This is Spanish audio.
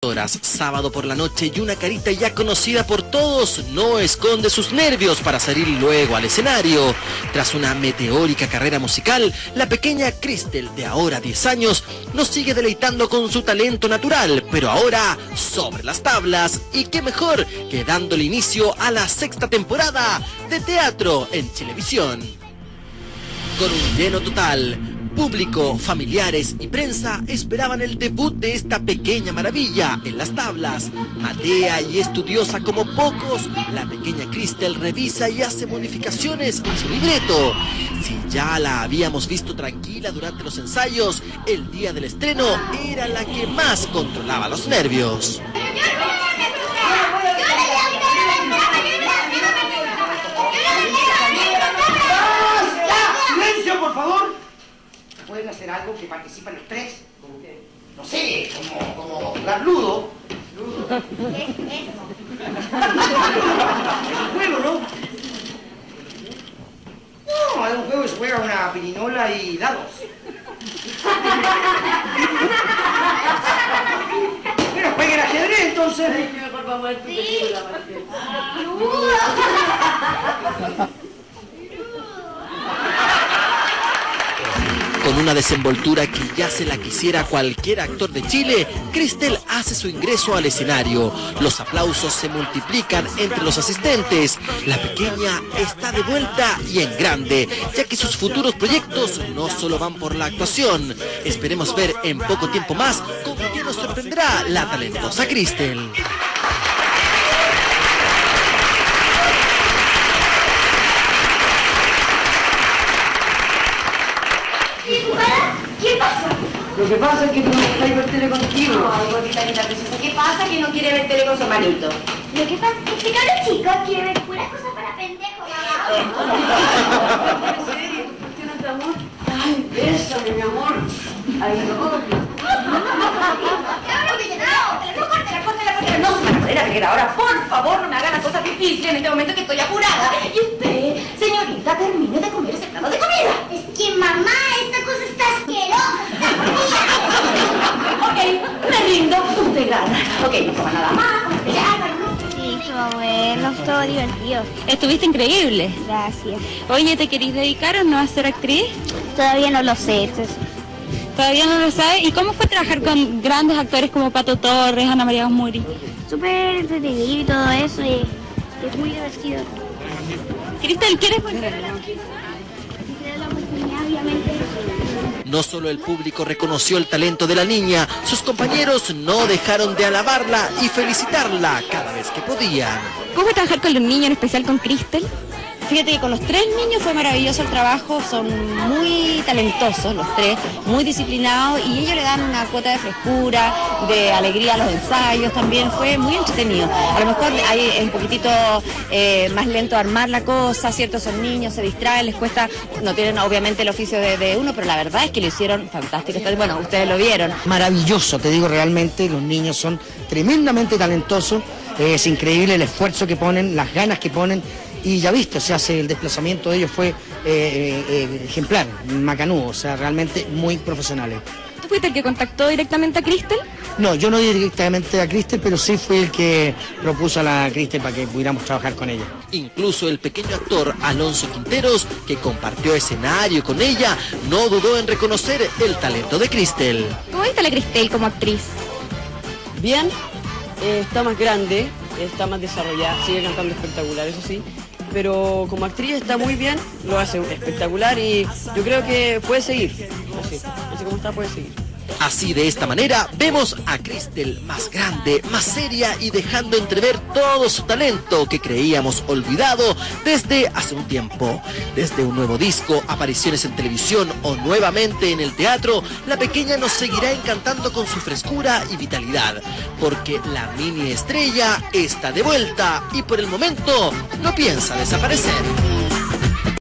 horas, sábado por la noche, y una carita ya conocida por todos no esconde sus nervios para salir luego al escenario. Tras una meteórica carrera musical, la pequeña Cristel, de ahora 10 años, nos sigue deleitando con su talento natural, pero ahora sobre las tablas, y qué mejor que dándole inicio a la 6ª temporada de Teatro en Chilevisión. Con un lleno total, público, familiares y prensa esperaban el debut de esta pequeña maravilla en las tablas. Atea y estudiosa como pocos, la pequeña Cristel revisa y hace modificaciones a su libreto. Si ya la habíamos visto tranquila durante los ensayos, el día del estreno era la que más controlaba los nervios. ¡Silencio, por favor! ¿Pueden hacer algo que participen los tres? ¿Cómo qué? No sé, como jugar ludo. ¿Ludo? ¿Qué es eso? Es un juego, ¿no? No, es un juego que se juega una pirinola y dados. Bueno, jueguen ajedrez, entonces. Por favor, sí. Con una desenvoltura que ya se la quisiera cualquier actor de Chile, Cristel hace su ingreso al escenario. Los aplausos se multiplican entre los asistentes. La pequeña está de vuelta y en grande, ya que sus futuros proyectos no solo van por la actuación. Esperemos ver en poco tiempo más con qué nos sorprenderá la talentosa Cristel. ¿Qué pasa? Lo que pasa es que tú no estás ver tele contigo. Ay, gordita linda preciosa, ¿qué pasa que no quiere ver tele con su hermanito? Lo que pasa es que cada chica quiere ver puras cosas para pendejos, mamá. ¿En serio? ¿Por qué no te amor? Ay, bésame, mi amor. Ay, no. No se van a poner a reír ahora, por favor, no me hagan las cosas difíciles en este momento que estoy apurada. Y usted, señorita, termine de comer ese plato de comida. Es que mamá, esta cosa está asquerosa, está fría. Ok, me rindo, usted gana. Ok, no coma nada más, Sí, estuvo bueno, estuvo divertido. Estuviste increíble. Gracias. Oye, ¿te querís dedicar o no a ser actriz? Todavía no lo sé. Todavía no lo sabes. ¿Y cómo fue trabajar con grandes actores como Pato Torres, Ana María Osmuri? Súper entretenido y todo eso, y es muy divertido. Cristel, ¿quieres volver a la actriz? Si te da la oportunidad, obviamente. No solo el público reconoció el talento de la niña, sus compañeros no dejaron de alabarla y felicitarla cada vez que podían. ¿Cómo fue trabajar con los niños, en especial con Cristel? Fíjate que con los tres niños fue maravilloso el trabajo, son muy talentosos los tres, muy disciplinados y ellos le dan una cuota de frescura, de alegría a los ensayos también, fue muy entretenido. A lo mejor ahí es un poquitito más lento armar la cosa, ¿cierto? Son niños, se distraen, les cuesta, no tienen obviamente el oficio de uno, pero la verdad es que lo hicieron fantástico. Bueno, ustedes lo vieron. Maravilloso, te digo realmente, los niños son tremendamente talentosos, es increíble el esfuerzo que ponen, las ganas que ponen. Y ya viste, o sea, el desplazamiento de ellos fue ejemplar, macanudo, o sea, realmente muy profesionales. ¿Tú fuiste el que contactó directamente a Cristel? No, yo no di directamente a Cristel, pero sí fui el que propuso a la Cristel para que pudiéramos trabajar con ella. Incluso el pequeño actor Alonso Quinteros, que compartió escenario con ella, no dudó en reconocer el talento de Cristel. ¿Cómo viste a la Cristel como actriz? Bien, está más grande, está más desarrollada, sigue cantando espectacular, eso sí. Pero como actriz está muy bien, lo hace espectacular y yo creo que puede seguir, así como está puede seguir. Así, de esta manera, vemos a Cristel más grande, más seria y dejando entrever todo su talento que creíamos olvidado desde hace un tiempo. Desde un nuevo disco, apariciones en televisión o nuevamente en el teatro, la pequeña nos seguirá encantando con su frescura y vitalidad, porque la mini estrella está de vuelta y por el momento no piensa desaparecer.